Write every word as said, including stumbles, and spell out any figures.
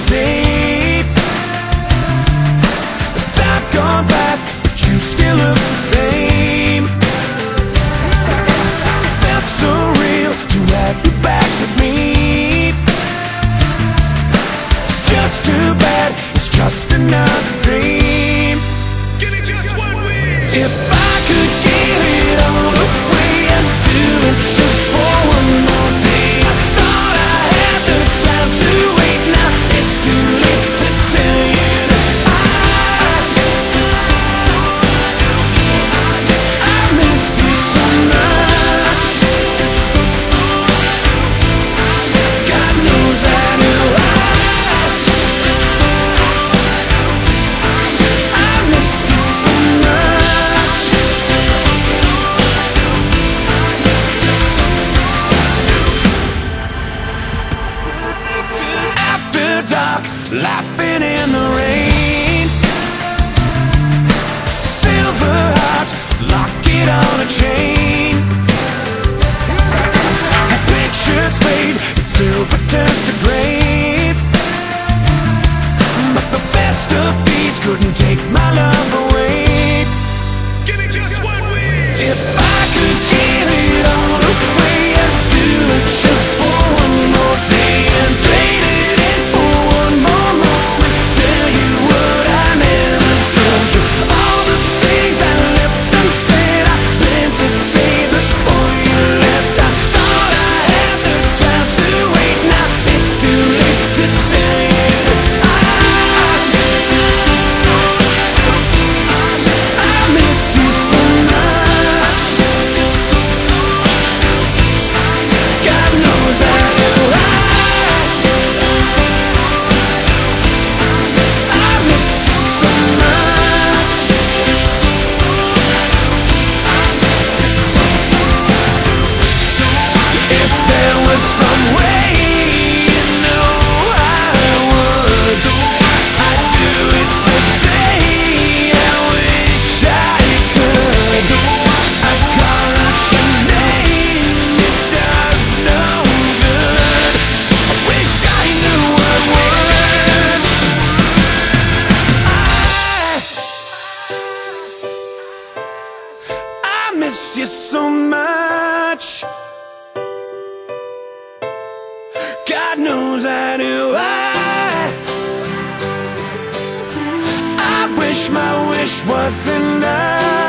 tape. Time gone back, but you still look the same. Felt so real to have you back with me. It's just too bad, it's just another dream. Give me just one win. If I could give it all away and do it just for one more day, I thought I had the time to wait. Now it's too late to tell you that I I miss you so much. God knows I do. I I miss you so much. After dark, laughing in the rain. Silver heart, lock it on a chain. Pictures fade, and silver turns to gray. But the best of these couldn't take my love away. Give me just one win. If I could give it all away and do it just for one more day and trade it in for one more moment, tell you what I never told you, all the things I left unsaid, I meant to say before you left. I thought I had the time to wait. Now it's too late to tell you that I I miss you so much. God knows I do. I I miss you so much. If there was some way, you know I would. I'd do it today. I wish I could. I call out your name, it does no good. I wish I knew what word. I I miss you so much. God knows I do. I I wish my wish was enough.